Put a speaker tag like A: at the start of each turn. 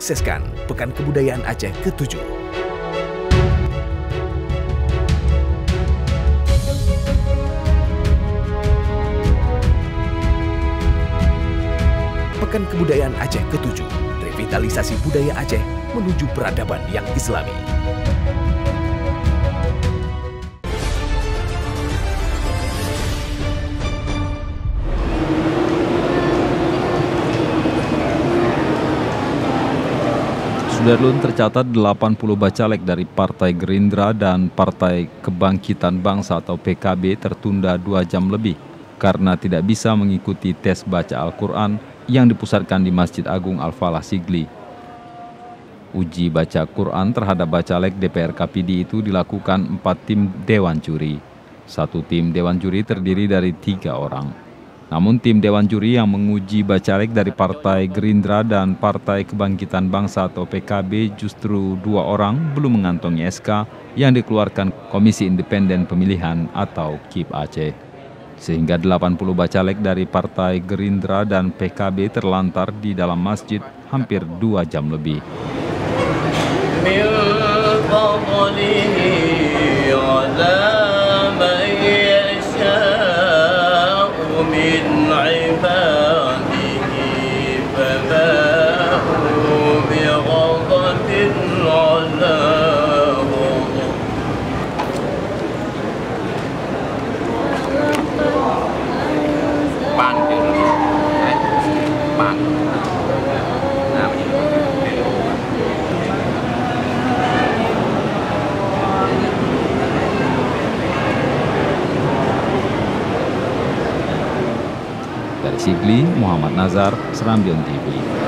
A: menyukseskan Pekan Kebudayaan Aceh ke-7. Pekan Kebudayaan Aceh ke-7, revitalisasi budaya Aceh menuju peradaban yang Islami.
B: Sudarlun tercatat 80 bacalek dari Partai Gerindra dan Partai Kebangkitan Bangsa atau PKB tertunda 2 jam lebih karena tidak bisa mengikuti tes baca Al-Quran yang dipusatkan di Masjid Agung Al-Falah Sigli. Uji baca Quran terhadap bacalek DPR KPD itu dilakukan 4 tim Dewan Juri. 1 tim Dewan Juri terdiri dari 3 orang. Namun tim Dewan Juri yang menguji bacalek dari Partai Gerindra dan Partai Kebangkitan Bangsa atau PKB justru 2 orang belum mengantongi SK yang dikeluarkan Komisi Independen Pemilihan atau KIP Aceh. Sehingga 80 bacalek dari Partai Gerindra dan PKB terlantar di dalam masjid hampir 2 jam lebih. Dari Sigli, Muhammad Nazar, Serambion TV.